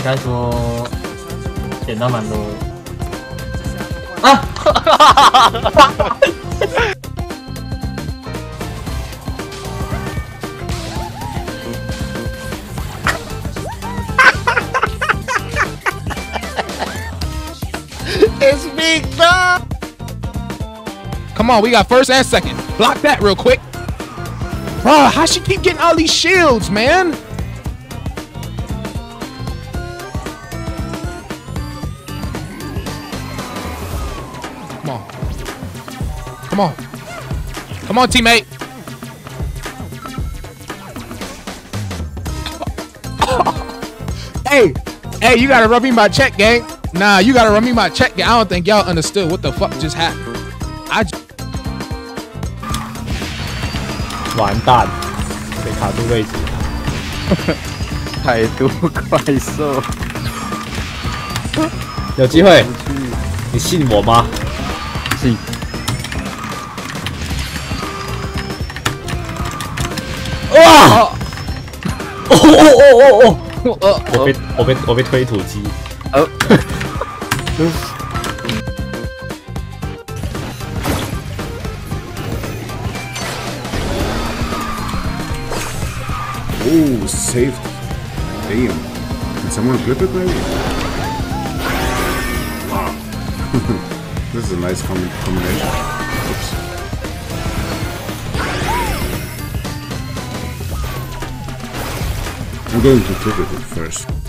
该说简单蛮多的。啊 ！It's big dog. Come on, we got first and second. Block that real quick. Bruh, how she keep getting all these shields, man? Come on. Come on. Come on, teammate. Hey, you gotta run me my check, gang. Nah, you gotta run me my check, gang. I don't think y'all understood what the fuck just happened. 完蛋，被卡住位置。 海渡怪兽， 有机会，你信我吗？ 信。 哇！我被推土机。 Oh, saved. Damn. Can someone flip it maybe? Wow. This is a nice combination. Oops. I'm going to flip it first.